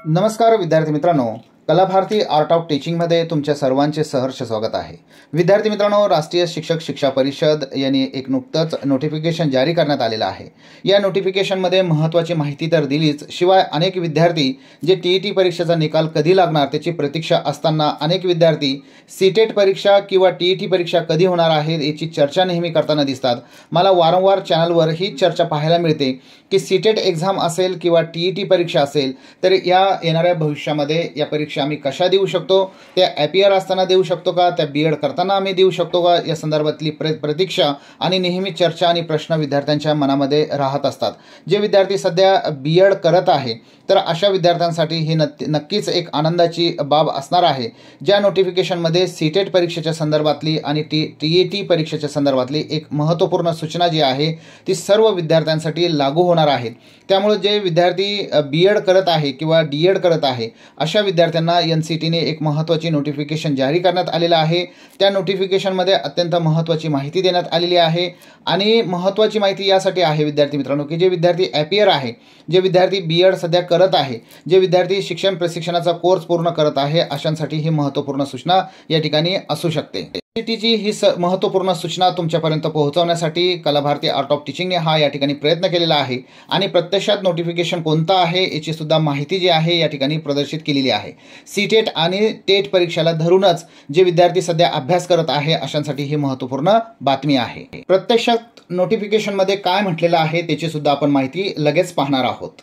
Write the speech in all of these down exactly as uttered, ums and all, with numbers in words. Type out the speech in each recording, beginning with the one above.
नमस्कार विद्यार्थी मित्रांनो, कलाभारती आर्ट ऑफ टीचिंगमध्ये तुमच्या सर्वांचे सहर्ष स्वागत आहे। विद्यार्थी मित्रांनो, राष्ट्रीय शिक्षक शिक्षा परिषद यांनी एक नुकतंच नोटिफिकेशन जारी करण्यात आलेलं आहे। या नोटिफिकेशनमध्ये महत्त्वाची माहिती तर दिलीच, शिवाय अनेक विद्यार्थी जे टीईटी परीक्षेचा निकाल कधी लागणार त्याची प्रतीक्षा असताना अनेक विद्यार्थी सीटेट परीक्षा किंवा टीईटी परीक्षा कधी होणार आहे याची चर्चा नेहमी करताना दिसतात। मला वारंवार चॅनलवर ही चर्चा पाहायला मिळते की सीटेट एक्झाम असेल किंवा टीईटी परीक्षा असेल तर या येणाऱ्या भविष्यामध्ये या परीक्षा आम्ही कशा देऊ शकतो, त्या ॲपियर असताना देऊ शकतो का, त्या बीएड करताना आम्ही देऊ शकतो का, या संदर्भातली प्र प्रतीक्षा आणि नेहमी चर्चा आणि प्रश्न विद्यार्थ्यांच्या मनामध्ये राहत असतात। जे विद्यार्थी सध्या बीएड करत आहे तर अशा विद्यार्थ्यांसाठी ही नक्कीच एक आनंदाची बाब असणार आहे। ज्या नोटिफिकेशनमध्ये सीटेट परीक्षेच्या संदर्भातली आणि टी टीईटी परीक्षेच्या संदर्भातली एक महत्त्वपूर्ण सूचना जी आहे ती सर्व विद्यार्थ्यांसाठी लागू होणार आहे। त्यामुळे जे विद्यार्थी बीएड करत आहे किंवा डीएड करत आहे अशा विद्यार्थ्यांना एनसीटीने एक महत्त्वाची नोटिफिकेशन जारी करण्यात आलेलं आहे। त्या नोटिफिकेशनमध्ये अत्यंत महत्त्वाची माहिती देण्यात आलेली आहे आणि महत्त्वाची माहिती यासाठी आहे विद्यार्थी मित्रांनो की जे विद्यार्थी ॲपियर आहे, जे विद्यार्थी बीएड सध्या करत आहे, जे विद्यार्थी शिक्षण प्रशिक्षणाचा कोर्स पूर्ण करत आहे अशांसाठी ही महत्त्वपूर्ण सूचना या ठिकाणी असू शकते। टीईटीची ही स महत्त्वपूर्ण सूचना तुमच्यापर्यंत पोहोचवण्यासाठी कलाभारती आर्ट ऑफ टीचिंगने हा या ठिकाणी प्रयत्न केलेला आहे आणि प्रत्यक्षात नोटिफिकेशन कोणतं आहे याची सुद्धा माहिती जी आहे या ठिकाणी प्रदर्शित केलेली आहे। सीटेट आणि टेट परीक्षेला धरूनच जे विद्यार्थी सध्या अभ्यास करत आहे अशांसाठी ही महत्त्वपूर्ण बातमी आहे। प्रत्यक्षात नोटिफिकेशनमध्ये काय म्हटलेलं आहे त्याची सुद्धा आपण माहिती लगेच पाहणार आहोत।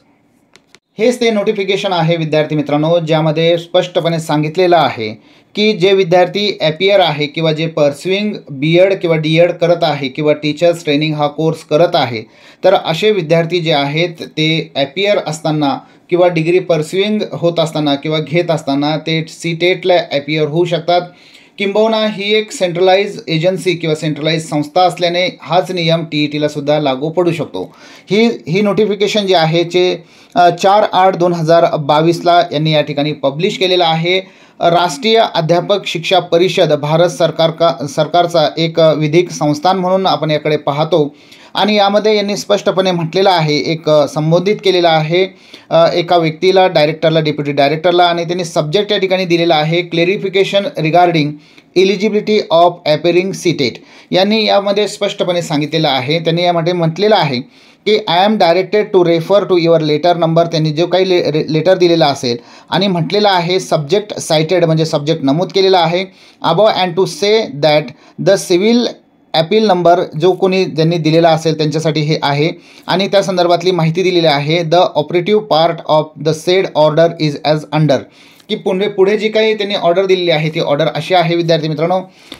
हेच ते नोटिफिकेशन आहे विद्यार्थी मित्रांनो, ज्यामध्ये स्पष्टपणे सांगितलेलं आहे की जे विद्यार्थी ॲपियर आहे किंवा जे पर्स्युइंग बीएड किंवा डीएड करत आहे किंवा टीचर्स ट्रेनिंग हा कोर्स करत आहे तर असे विद्यार्थी जे आहेत ते ॲपियर असताना किंवा डिग्री पर्स्युइंग होत असताना किंवा घेत असताना ते सीटेटला ॲपियर होऊ शकतात। किंबहुना ही एक सेंट्रलाइज एजन्सी किंवा सेंट्रलाइज संस्था असल्याने हाच नियम टीईटीला सुद्धा लागू पडू शकतो। ही ही नोटिफिकेशन जे आहे जे चार आठ दोन हजार बावीसला यांनी या ठिकाणी पब्लिश केलेलं आहे। राष्ट्रीय अध्यापक शिक्षा परिषद भारत सरकार का सरकारचा एक विधिक संस्थान म्हणून आपण याकडे पाहतो आणि यामध्ये यांनी स्पष्टपणे म्हटलेलं आहे, एक संबोधित केलेलं आहे एका व्यक्तीला, डायरेक्टरला, डेप्युटी डायरेक्टरला, आणि त्यांनी सब्जेक्ट या ठिकाणी दिलेला आहे clarification regarding eligibility of appearing CTET. यांनी यामध्ये स्पष्टपणे सांगितलेलं आहे, त्यांनी यामध्ये म्हटलेलं आहे की I am directed to refer to your letter number. त्यांनी जो काही ले लेटर दिलेला असेल आणि म्हटलेलं आहे सब्जेक्ट सायटेड म्हणजे सब्जेक्ट नमूद केलेला आहे above and to say that the civil appeal number जो कोणी ज्यांनी दिलेला असेल त्यांच्यासाठी हे आहे आणि त्या संदर्भातली माहिती दिलेली आहे। The operative part of the said order is as under, की पुढे पुढे जी काही त्यांनी ऑर्डर दिलेली आहे ती ऑर्डर अशी आहे विद्यार्थी मित्रांनो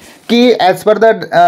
की as per the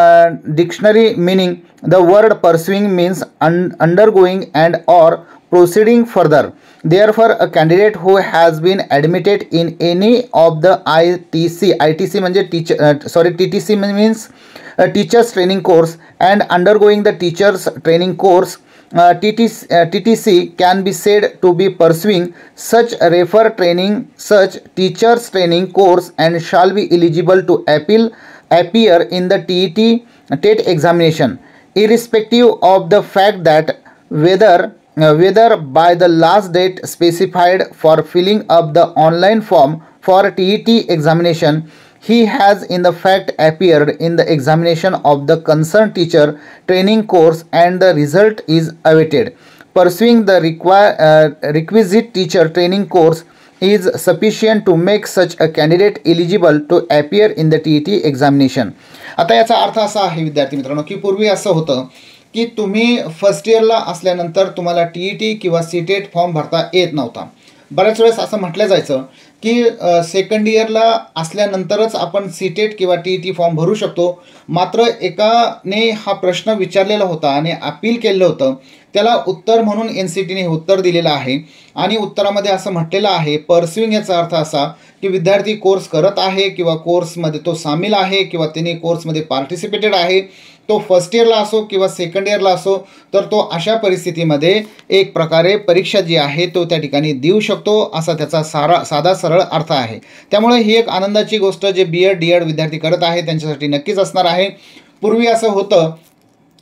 dictionary meaning the word pursuing means undergoing and or proceeding further. Therefore, a candidate who has been admitted in any of the I T C, I T C म्हणजे teacher, uh, sorry, T T C means a teachers training course and undergoing the teachers training course, uh, T T C, uh, T T C can be said to be pursuing such refer training, such teachers training course and shall be eligible to appeal appear in the T E T TET examination, irrespective of the fact that whether Uh, whether by the last date specified for filling up the online form for T E T examination he has in the fact appeared in the examination of the concerned teacher training course and the result is awaited. Pursuing the require uh, requisite teacher training course is sufficient to make such a candidate eligible to appear in the T E T examination. आता याचा अर्थ असा आहे विद्यार्थी मित्रांनो की पूर्वी असं होतं की तुम्ही फर्स्ट इयरला असल्यानंतर तुम्हाला टीईटी किंवा सीटेट फॉर्म भरता येत नव्हता। बऱ्याच वेळेस असं म्हटलं जायचं की सेकंड इयरला असल्यानंतरच आपण सीटेट किंवा टीईटी फॉर्म भरू शकतो। मात्र एकाने हा प्रश्न विचारलेला होता आणि अपील केलं होतं, त्याला उत्तर म्हणून एन सी टीने उत्तर दिलेलं आहे आणि उत्तरामध्ये असं म्हटलेलं आहे पर्स्युइंग याचा अर्थ असा की विद्यार्थी कोर्स करत आहे किंवा कोर्समध्ये तो सामील आहे किंवा त्याने कोर्समध्ये पार्टिसिपेटेड आहे, तो फर्स्ट इयरला असो किंवा सेकंड इयरला असो तर तो अशा परिस्थितीमध्ये एक प्रकारे परीक्षा जी आहे तो त्या ठिकाणी देऊ शकतो असा त्याचा सारा साधा सरळ अर्थ आहे। त्यामुळे ही एक आनंदाची गोष्ट जे बीएड डीएड विद्यार्थी करत आहे त्यांच्यासाठी नक्कीच असणार आहे। पूर्वी असं होतं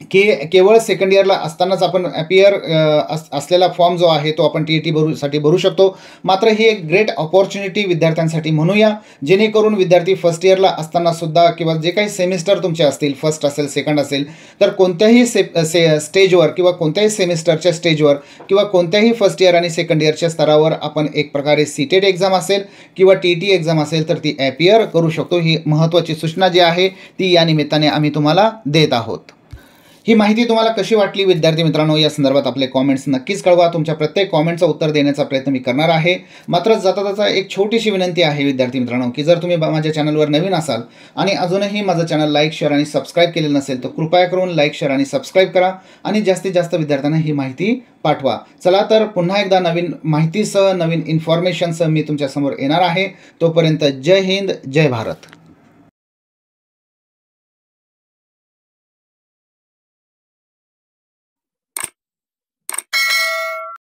की केवळ सेकंड इयरला असतानाच आपण ॲपियर अस असलेला फॉर्म जो आहे तो आपण टी ई टी भरूसाठी भरू शकतो. मात्र ही एक ग्रेट ऑपॉर्च्युनिटी विद्यार्थ्यांसाठी म्हणूया, जेणेकरून विद्यार्थी फर्स्ट इयरला असतानासुद्धा किंवा जे काही सेमिस्टर तुमचे असतील, फर्स्ट असेल, सेकंड असेल, तर कोणत्याही से से स्टेजवर किंवा कोणत्याही सेमिस्टरच्या स्टेजवर किंवा कोणत्याही फर्स्ट इयर आणि सेकंड इयरच्या स्तरावर आपण एक प्रकारे सीटेड एक्झाम असेल किंवा टी ई टी एक्झाम असेल तर ती ॲपियर करू शकतो. ही महत्त्वाची सूचना जी आहे ती या निमित्ताने आम्ही तुम्हाला देत आहोत. ही माहिती तुम्हाला कशी वाटली विद्यार्थी मित्रांनो, या संदर्भात आपले कॉमेंट्स नक्कीच कळवा. तुमच्या प्रत्येक कॉमेंटचं उत्तर देण्याचा प्रयत्न मी करणार आहे. मात्र जाता जाता एक छोटीशी विनंती आहे विद्यार्थी मित्रांनो, की जर तुम्ही माझ्या चॅनलवर नवीन असाल आणि अजूनही माझं चॅनल लाईक, शेअर आणि सबस्क्राईब केलेलं नसेल तर कृपया करून लाईक, शेअर आणि सबस्क्राईब करा आणि जास्तीत जास्त विद्यार्थ्यांना ही माहिती पाठवा. चला तर पुन्हा एकदा नवीन माहितीसह, नवीन इन्फॉर्मेशनसह मी तुमच्यासमोर येणार आहे. तोपर्यंत जय हिंद, जय भारत.